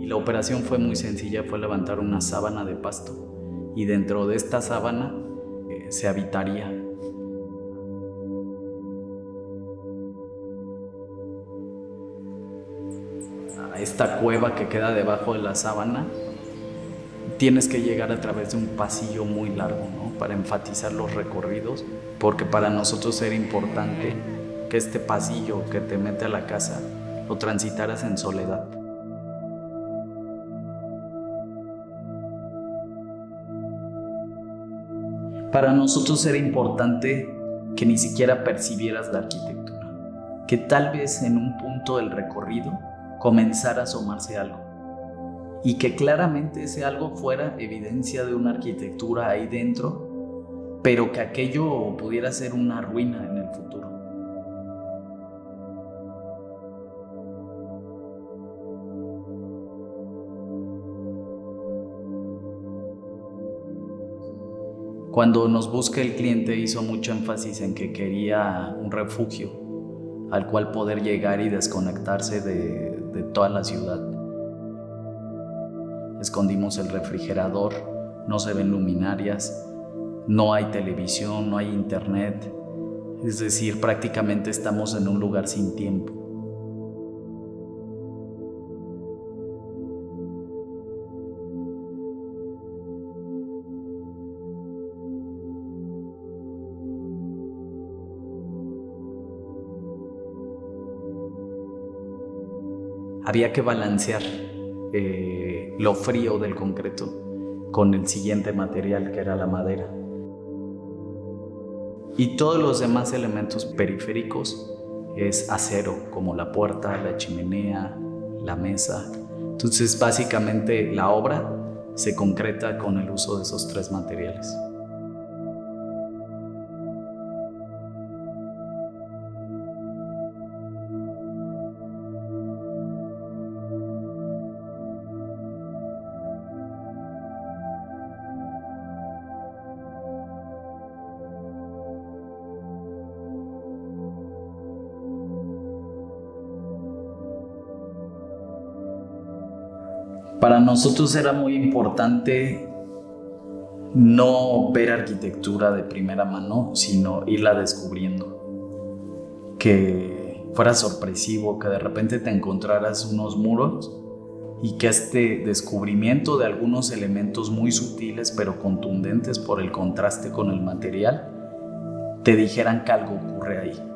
La operación fue muy sencilla, fue levantar una sábana de pasto y dentro de esta sábana se habitaría. A esta cueva que queda debajo de la sábana tienes que llegar a través de un pasillo muy largo, ¿no? Para enfatizar los recorridos, porque para nosotros era importante que este pasillo que te mete a la casa lo transitaras en soledad. Para nosotros era importante que ni siquiera percibieras la arquitectura, que tal vez en un punto del recorrido comenzara a asomarse algo y que claramente ese algo fuera evidencia de una arquitectura ahí dentro, pero que aquello pudiera ser una ruina en el futuro. Cuando nos busca el cliente hizo mucho énfasis en que quería un refugio al cual poder llegar y desconectarse de toda la ciudad. Escondimos el refrigerador, no se ven luminarias, no hay televisión, no hay internet, es decir, prácticamente estamos en un lugar sin tiempo. Había que balancear lo frío del concreto con el siguiente material, que era la madera. Y todos los demás elementos periféricos es acero, como la puerta, la chimenea, la mesa. Entonces, básicamente, la obra se concreta con el uso de esos tres materiales. Para nosotros era muy importante no ver arquitectura de primera mano, sino irla descubriendo. Que fuera sorpresivo, que de repente te encontraras unos muros y que este descubrimiento de algunos elementos muy sutiles pero contundentes por el contraste con el material te dijeran que algo ocurre ahí.